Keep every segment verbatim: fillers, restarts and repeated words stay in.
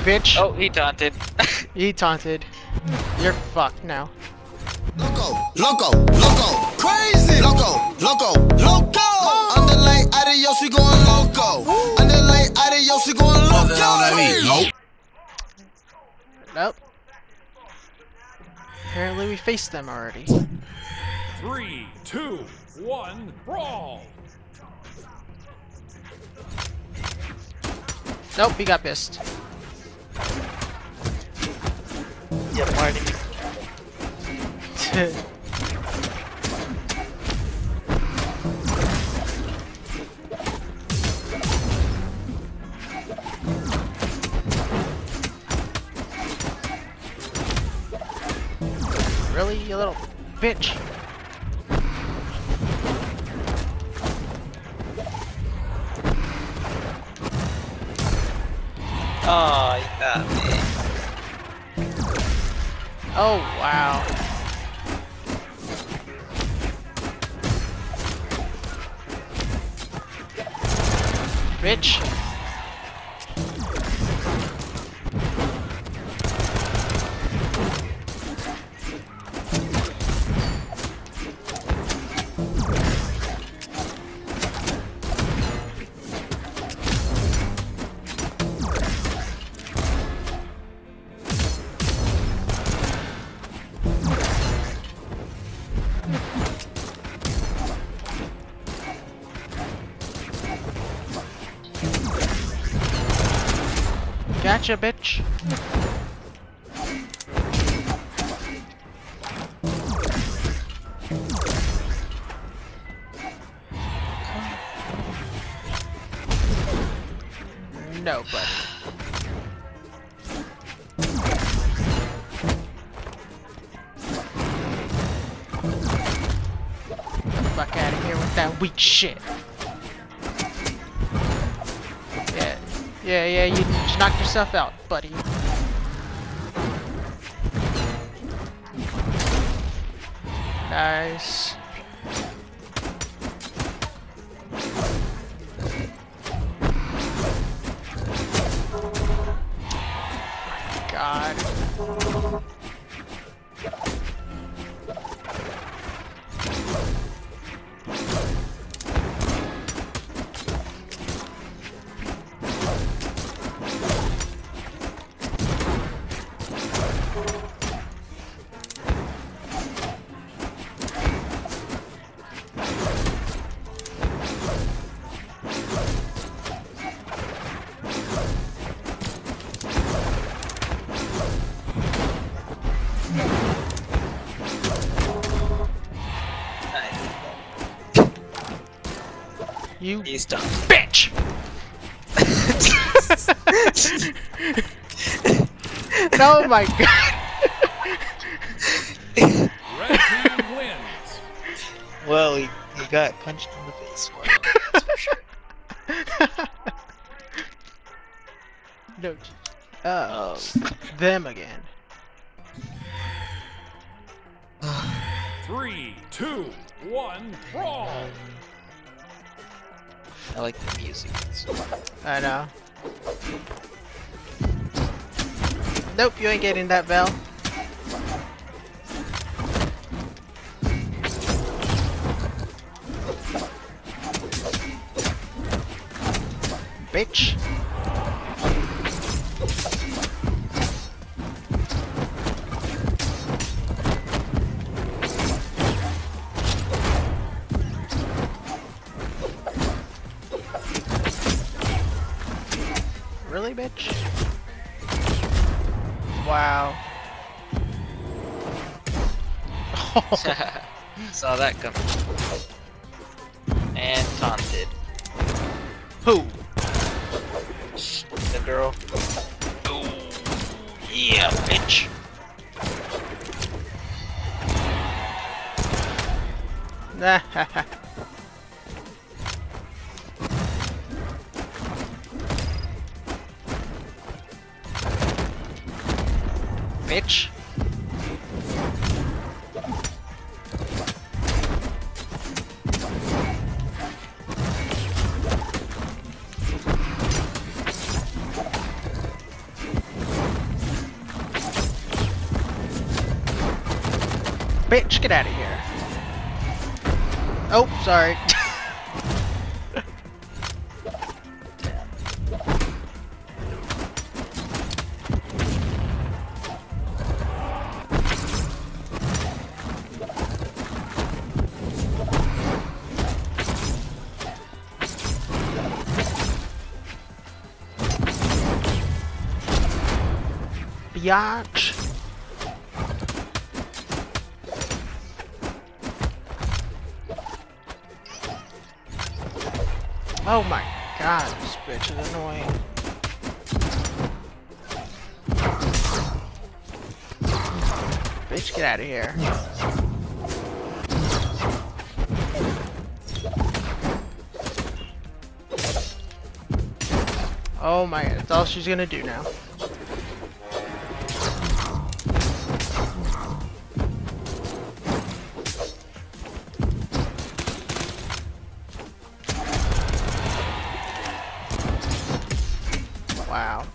bitch. Oh, he taunted. He taunted. You're fucked now. Loco, loco, loco, crazy, loco, loco, loco. Underlay, adios, we going loco. Underlay, adios, we going loco. Nope. Nope. Apparently we faced them already. Three, two, one, brawl. Nope, he got pissed. Yeah, Marty. Really, you little bitch. Oh, you got me. Oh, wow. Bitch. Gotcha, bitch. No, buddy. Fuck out of here with that weak shit. Yeah, yeah, yeah, you just knocked yourself out, buddy. Nice. God. You He's done. bitch! Oh my god! Red team wins. Well, he, he got punched in the face. That's for sure. No. Uh, Oh. them again. Three, two, one, brawl. I like the music. I know. Nope, you ain't getting that bell. Bitch. Really, bitch? Wow. Saw that coming. And taunted. Who? The girl. Ooh. Yeah, bitch. Bitch. bitch, get out of here. Oh, sorry. Biatch. Oh my god, this bitch is annoying. Bitch, get out of here. Oh my god, that's all she's gonna do now. Wow.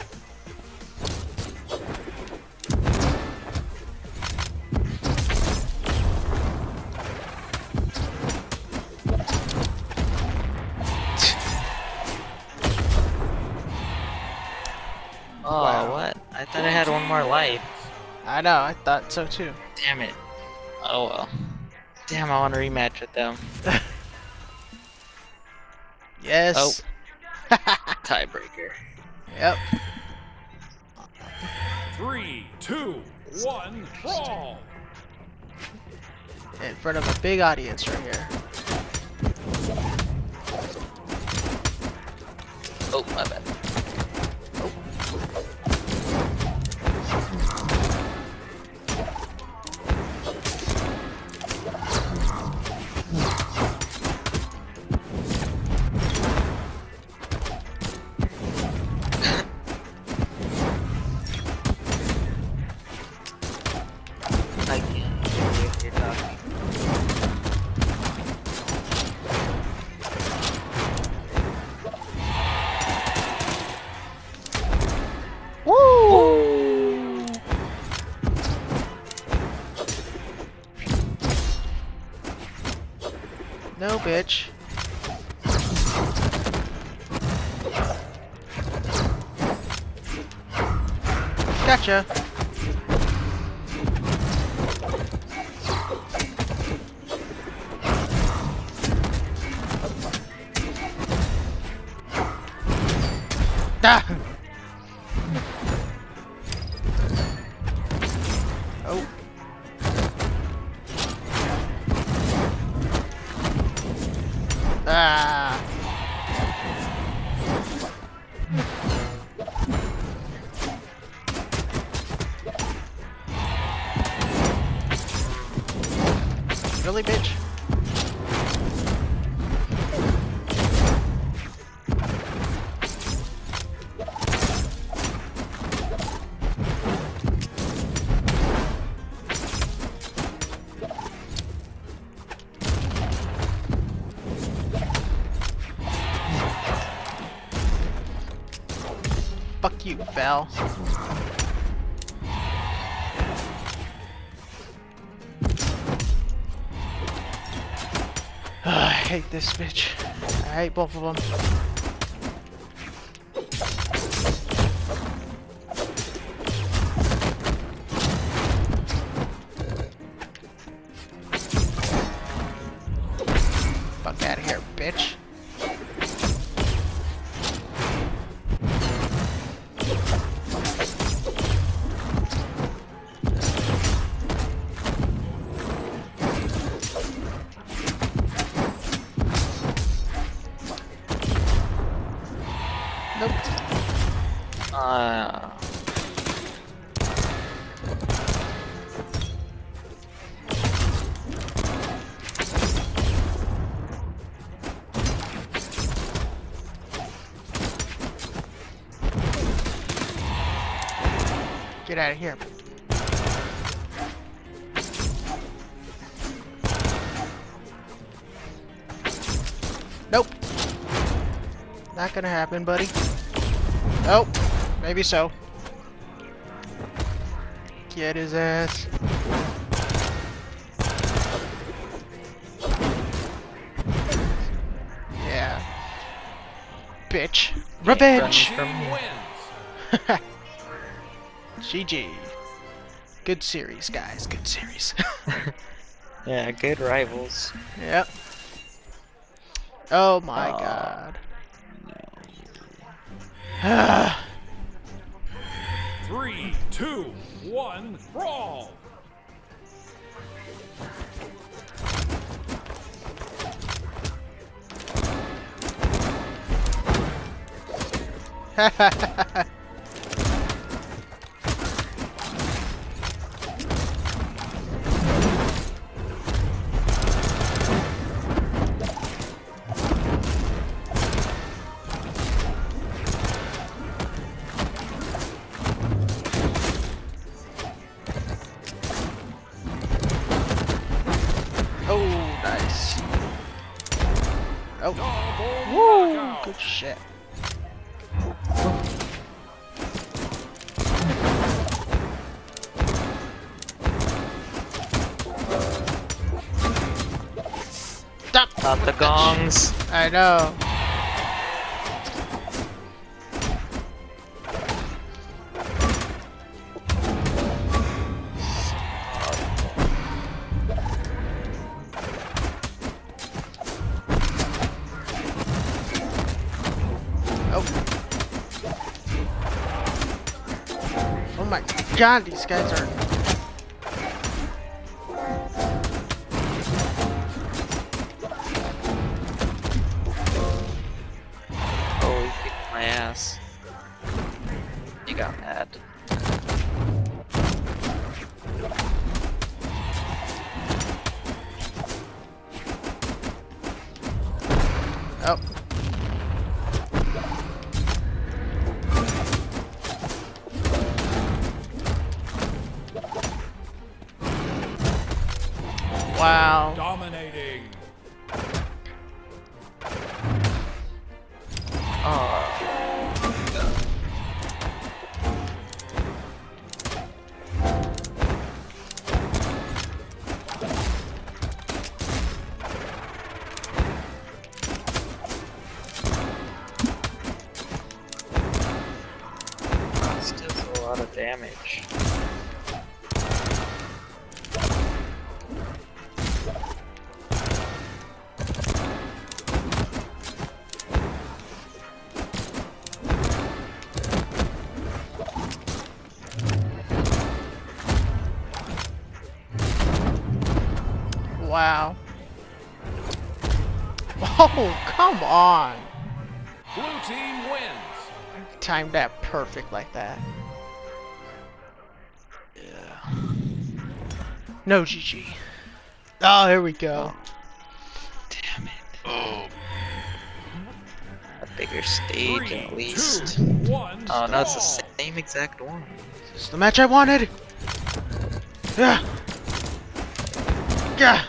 Oh, Wow. what? I thought I had one more life. I know, I thought so too. Damn it. Oh well. Damn, I want to rematch with them. Yes. Oh. Tiebreaker. Yep. Three, two, one, brawl! In front of a big audience right here. Oh, my bad. I can't hear if you're talking. Woo! No, bitch. Gotcha. Ah! Oh. Ah. Really, bitch? Fuck you, Val. I hate this bitch. I hate both of them. Fuck out of here, bitch. Nope. Uh, Get out of here. Nope. Not gonna happen, buddy. Oh, maybe so. Get his ass. bitch. Revenge. Team wins. G G. Good series, guys. Good series. Yeah, good rivals. Yep. Oh my Aw. god. Three, two, one, brawl. Oh, nice. Oh. Double Woo! knockout. Good shit. Stop! Not the gongs. I know. Oh. Oh my god, these guys are. Oh, he kicked my ass. You got mad. Oh. Wow. Dominating. Oh. Still a lot of damage. Wow. Oh, come on. Blue team wins. Timed that perfect like that. Yeah. No G G. Oh, here we go. Damn it. Oh. A bigger stage Three, at least. two, one, Oh, no, it's the brawl. same exact one. This is the match I wanted. Yeah. Yeah.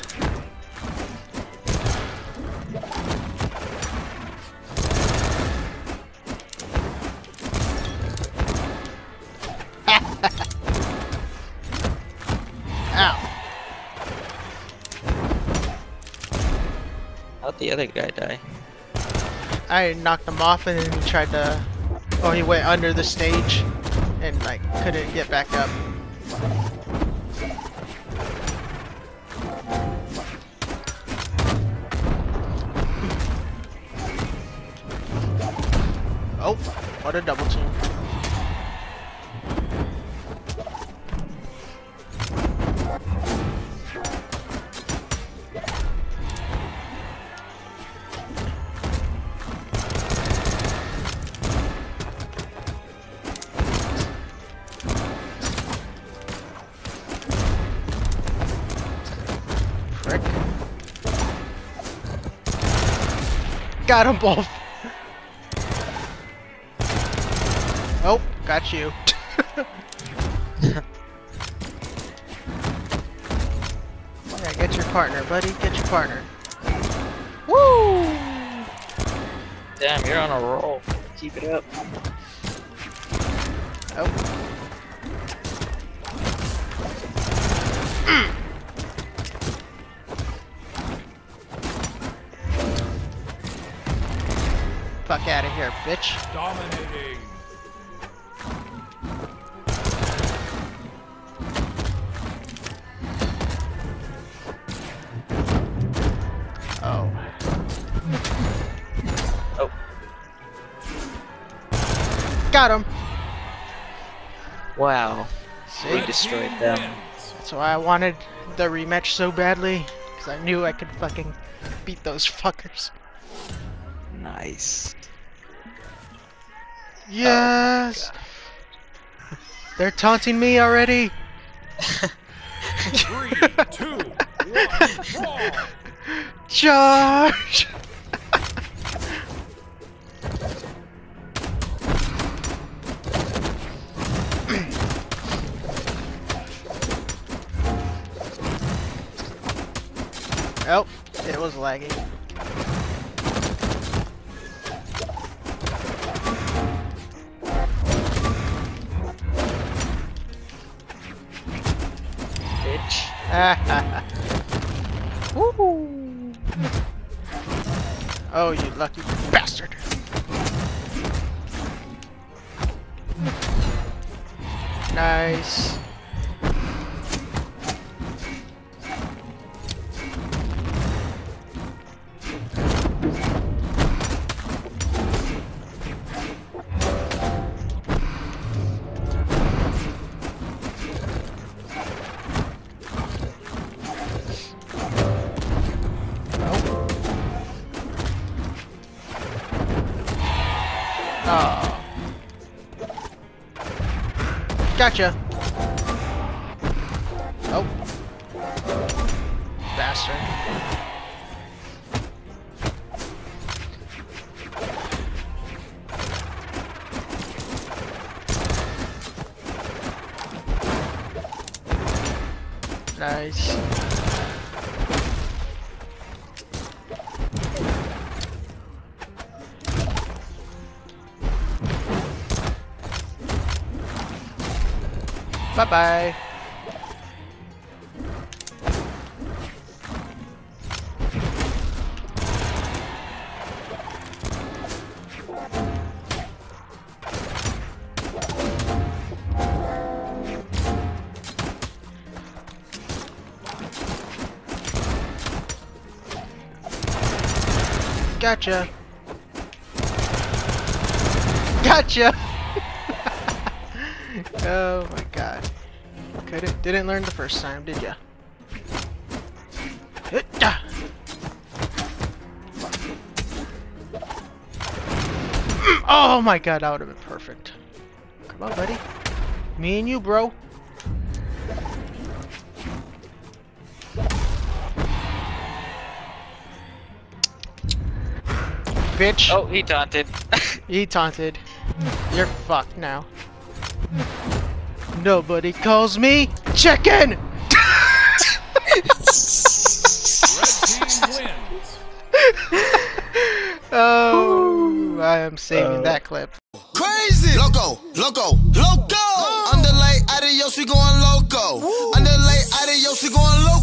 Ow. How'd the other guy die? I knocked him off and then he tried to. Oh, he went under the stage and like couldn't get back up. Oh, what a double team. Frick. Got them both. Oh, got you. Yeah, get your partner, buddy. Get your partner. Woo! Damn, you're on a roll. Keep it up. Oh. Fuck out of here, bitch. Dominating. Oh. Oh. Got him. Wow. See? We destroyed them. That's why I wanted the rematch so badly. Because I knew I could fucking beat those fuckers. Nice. Yes! They're taunting me already! Three, two, one, brawl. Charge! Oh, it was lagging. Bitch. Woo! Oh, you lucky bastard! Nice. Oh. Gotcha. Oh. Bastard. Nice. Bye-bye. Gotcha. Gotcha. Oh my god. Couldn't, didn't learn the first time, did ya? Oh my god, that would have been perfect. Come on, buddy. Me and you, bro. Bitch. Oh, he taunted. He taunted. You're fucked now. Nobody calls me chicken! Red team wins. Oh, I am saving Uh. that clip. Crazy! Loco, loco, loco! Under like adios, we going loco. Under like adios, we going loco.